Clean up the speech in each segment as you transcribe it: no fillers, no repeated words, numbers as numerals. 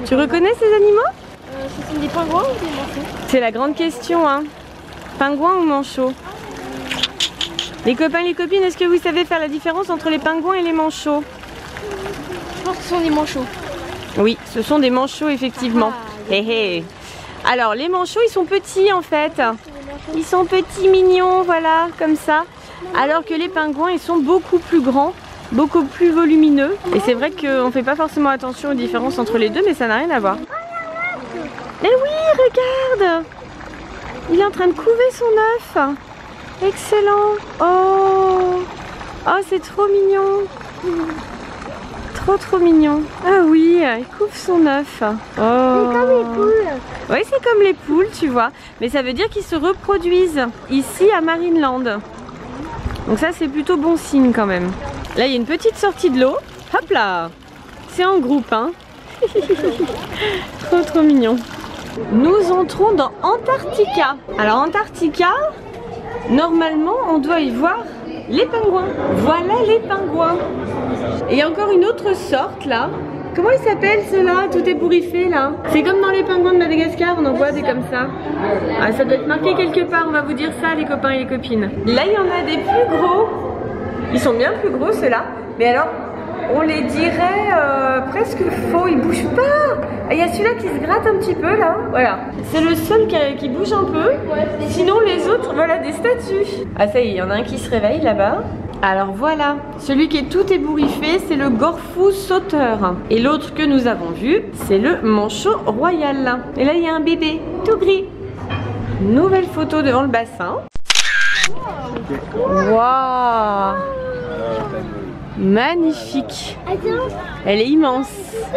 Tu reconnais ces animaux? Ce sont des pingouins ou des manchots? C'est la grande question, hein. Pingouin ou manchot? Les copains et les copines, est-ce que vous savez faire la différence entre les pingouins et les manchots? Je pense que ce sont des manchots. Oui, ce sont des manchots effectivement. Hé hé. Alors les manchots, ils sont petits en fait. Ils sont petits, mignons, voilà, comme ça. Alors que les pingouins, ils sont beaucoup plus grands, beaucoup plus volumineux. Et c'est vrai qu'on ne fait pas forcément attention aux différences entre les deux, mais ça n'a rien à voir. Mais oui, regarde! Il est en train de couver son œuf. Excellent. Oh, oh, c'est trop mignon. Trop mignon. Ah oui, il couve son œuf. Oh. C'est comme les poules. Oui, c'est comme les poules, tu vois. Mais ça veut dire qu'ils se reproduisent ici à Marineland. Donc ça, c'est plutôt bon signe quand même. Là, il y a une petite sortie de l'eau. Hop là. C'est en groupe, hein. Trop mignon. Nous entrons dans Antarctica. Alors Antarctica, normalement, on doit y voir les pingouins. Voilà les pingouins. Et il y a encore une autre sorte là. Comment il s'appelle ceux-là? Tout ébouriffé là. C'est comme dans les pingouins de Madagascar, on en voit des comme ça. Ah, ça doit être marqué quelque part, on va vous dire ça les copains et les copines. Là il y en a des plus gros. Ils sont bien plus gros ceux-là. Mais alors, on les dirait presque faux, ils bougent pas. Ah, il y a celui-là qui se gratte un petit peu là. Voilà. C'est le seul qui bouge un peu. Sinon les autres, voilà, des statues. Ah ça y est, il y en a un qui se réveille là-bas. Alors voilà, celui qui est tout ébouriffé, c'est le Gorfou sauteur. Et l'autre que nous avons vu, c'est le manchot royal. Et là, il y a un bébé tout gris. Nouvelle photo devant le bassin. Waouh! Magnifique. Elle est immense.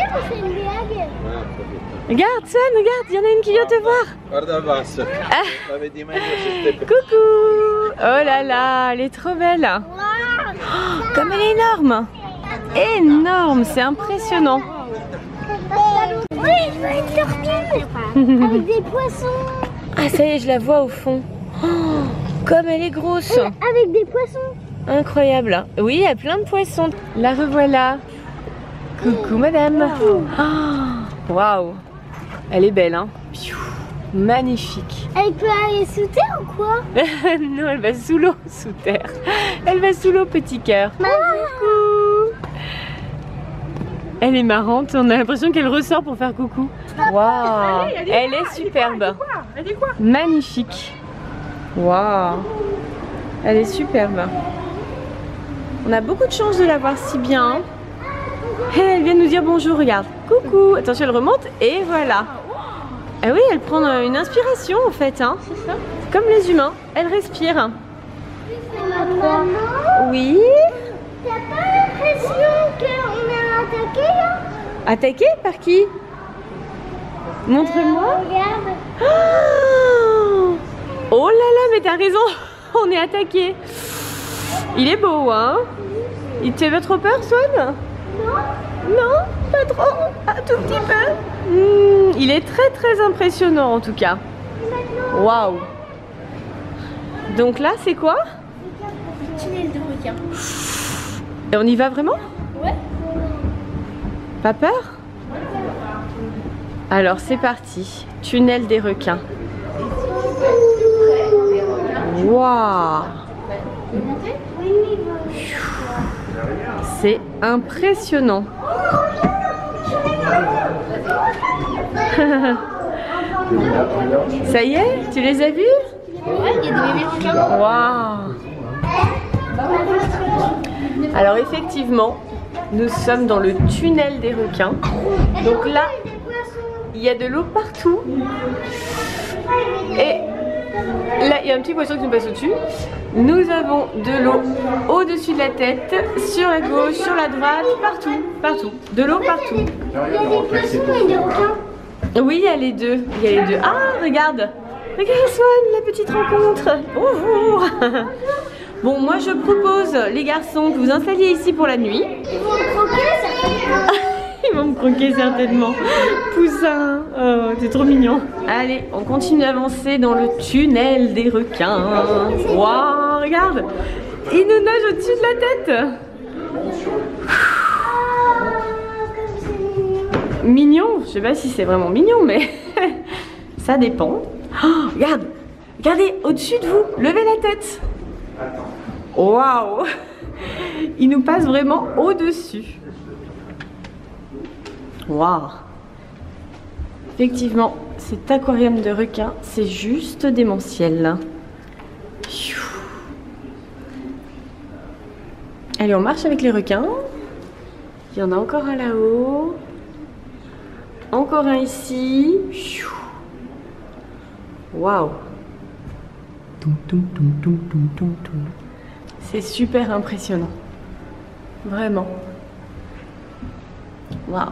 Regarde, Swan, regarde, il y en a une qui vient te voir. Ah. Coucou. Oh là là, elle est trop belle. Oh, comme elle est énorme. Énorme, c'est impressionnant. Oui, je veux une tortue avec des poissons. Ah ça y est, je la vois au fond. Oh, comme elle est grosse. Avec des poissons. Incroyable. Oui, il y a plein de poissons. La revoilà. Coucou madame. Waouh. Elle est belle, hein. Magnifique. Elle peut aller sous terre ou quoi? Non, elle va sous l'eau, sous terre. Elle va sous l'eau, petit cœur. Coucou. Elle est marrante, on a l'impression qu'elle ressort pour faire coucou. Waouh. Elle est superbe. Magnifique. Waouh. Elle est superbe. On a beaucoup de chance de la voir si bien. Et elle vient nous dire bonjour, regarde. Coucou. Attention, elle remonte et voilà. Ah oui, elle prend une inspiration en fait. Hein. C'est ça? Comme les humains, elle respire. Oui. T'as pas l'impression qu'on est attaqué là? Attaqué par qui? Montre-moi. Regarde. Oh là là, mais t'as raison. On est attaqué. Il est beau, hein? Il te fait pas trop peur, Swan? Non, pas trop. Un tout petit peu. Il est très impressionnant en tout cas. Waouh. Donc là, c'est quoi? Tunnel de requin. Et on y va vraiment? Ouais. Pas peur? Alors c'est parti. Tunnel des requins. Waouh. C'est impressionnant. Ça y est, tu les as vus? Ouais, il y a des bébés requins. Waouh. Alors effectivement, nous sommes dans le tunnel des requins. Donc là, il y a de l'eau partout. Et là, il y a un petit poisson qui nous passe au-dessus. Nous avons de l'eau au-dessus de la tête, sur la gauche, sur la droite, partout. De l'eau partout. Il y a des poissons et des requins. Oui, il y a les deux. Ah, regarde. Regarde Swan, la petite rencontre. Bonjour. Bon, moi je propose, les garçons, que vous installiez ici pour la nuit. Ils vont me croquer, certainement. Ils vont me croquer certainement. Poussin, oh, t'es trop mignon. Allez, on continue d'avancer dans le tunnel des requins. Waouh, regarde. Il nous nage au-dessus de la tête. mignon. Je sais pas si c'est vraiment mignon, mais ça dépend. Oh, regarde, regardez au-dessus de vous. Levez la tête. Waouh! Il nous passe vraiment au-dessus. Waouh! Effectivement, cet aquarium de requins, c'est juste démentiel. Allez, on marche avec les requins. Il y en a encore un là-haut. Encore un ici. Waouh! C'est super impressionnant. Vraiment. Waouh!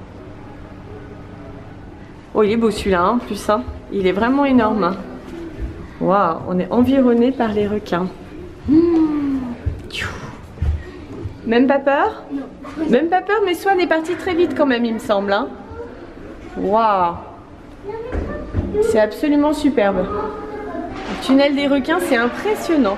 Oh, il est beau celui-là, hein, en plus. Hein. Il est vraiment énorme. Waouh! On est environné par les requins. Même pas peur? Non. Même pas peur, mais Swan est parti très vite quand même, il me semble. Hein. Waouh! C'est absolument superbe. Le tunnel des requins, c'est impressionnant.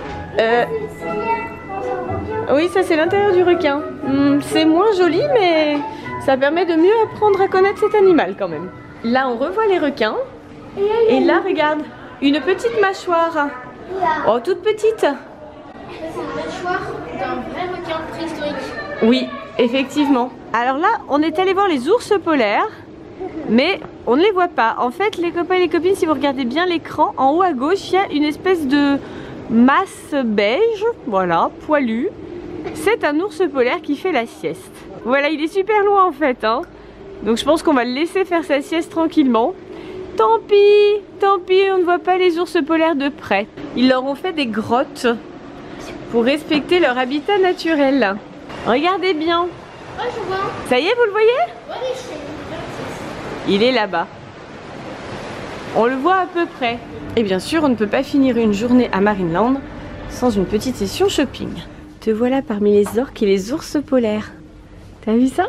Oui, ça c'est l'intérieur du requin. C'est moins joli, mais ça permet de mieux apprendre à connaître cet animal quand même. Là, on revoit les requins. Et là, regarde, une petite mâchoire. Oh, toute petite. C'est une mâchoire d'un vrai requin préhistorique. Oui, effectivement. Alors là, on est allé voir les ours polaires, mais on ne les voit pas. En fait, les copains et les copines, si vous regardez bien l'écran, en haut à gauche, il y a une espèce de masse beige, voilà, poilue. C'est un ours polaire qui fait la sieste. Voilà, il est super loin en fait, hein. Donc je pense qu'on va le laisser faire sa sieste tranquillement. Tant pis, on ne voit pas les ours polaires de près. Ils leur ont fait des grottes pour respecter leur habitat naturel. Regardez bien. Ouais, je vois. Ça y est, vous le voyez? Ouais, je sais. Il est là-bas. On le voit à peu près. Et bien sûr, on ne peut pas finir une journée à Marineland sans une petite session shopping. Te voilà parmi les orques et les ours polaires. T'as vu ça?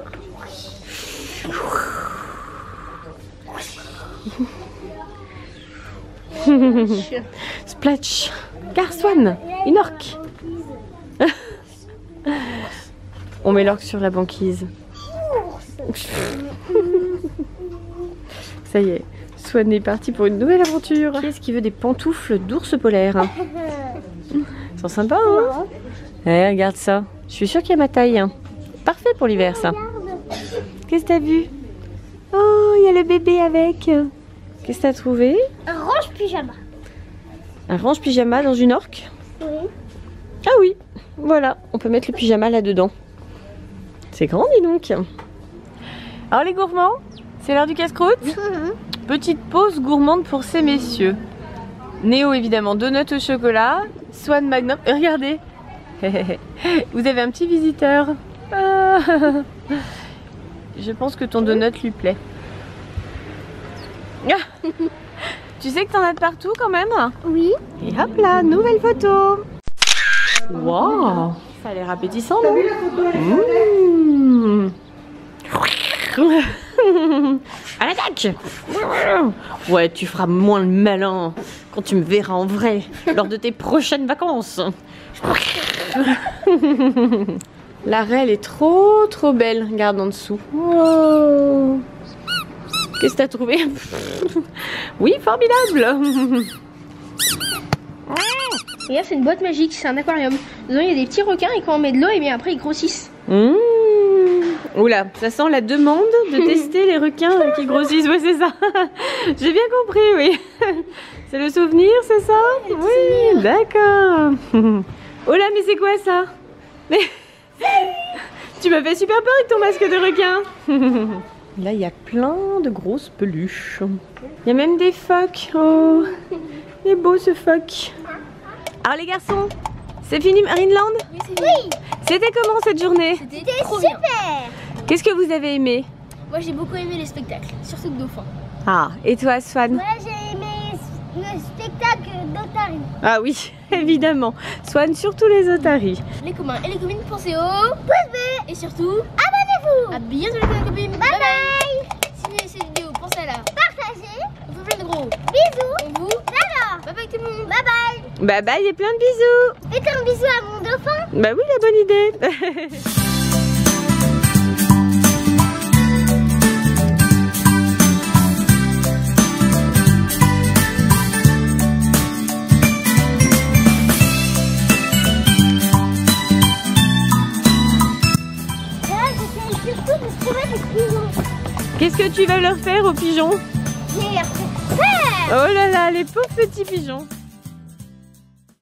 Splash. Car Swan, une orque. On met l'orque sur la banquise. Ça y est, Swan est parti pour une nouvelle aventure. Qui est-ce qui veut des pantoufles d'ours polaire? Ils sont sympas, hein? Ouais, regarde ça. Je suis sûre qu'il y a ma taille. Parfait pour l'hiver, ça. Qu'est-ce que t'as vu? Oh, il y a le bébé avec. Qu'est-ce que t'as trouvé? Un range pyjama. Un range pyjama dans une orque? Oui. Ah oui, voilà. On peut mettre le pyjama là-dedans. C'est grand, dis donc. Alors les gourmands, c'est l'heure du casse-croûte. Petite pause gourmande pour ces messieurs. Néo, évidemment, donut au chocolat. Swan Magnum. Regardez. Vous avez un petit visiteur. Ah. Je pense que ton donut lui plaît. Ah. Tu sais que t'en as de partout quand même? Oui. Et hop là, nouvelle photo. Waouh, ça a l'air appétissant, non? À l'attaque! Ouais, tu feras moins le malin quand tu me verras en vrai lors de tes prochaines vacances. La raie, elle est trop belle. Regarde en dessous. Wow. Qu'est-ce que t'as trouvé? Oui, formidable. Regarde, c'est une boîte magique, c'est un aquarium. Dedans, il y a des petits requins et quand on met de l'eau, et bien après ils grossissent. Oula, ça sent la demande de tester les requins qui grossissent. Ouais, c'est ça. J'ai bien compris, oui. C'est le souvenir, c'est ça? Oui, d'accord. Oh là, mais c'est quoi ça? Mais... Tu m'as fait super peur avec ton masque de requin. Là, il y a plein de grosses peluches. Il y a même des phoques. Oh, il est beau ce phoque. Alors les garçons, c'est fini Marineland? Oui, c'est fini. C'était comment cette journée? C'était trop bien. Qu'est-ce que vous avez aimé? Moi, j'ai beaucoup aimé les spectacles, surtout le dauphin. Ah, et toi Swan? Moi j'ai aimé le spectacle d'Otari. Ah oui, évidemment. Swan, surtout les otaries. Les copains et les copines, pensez au pouce bleu. Et surtout, Abonnez-vous. à bientôt les copains et copines. Bye bye. Si vous aimez cette vidéo, pensez à la Partagez. on fait plein de gros. Bisous. On vous Alors. bye bye tout le monde. Bye bye. Bye bye et plein de bisous. Faites un bisou à mon dauphin. Bah oui, la bonne idée. Qu'est-ce que tu vas leur faire aux pigeons? J'ai leur fait faire. Oh là là, les pauvres petits pigeons.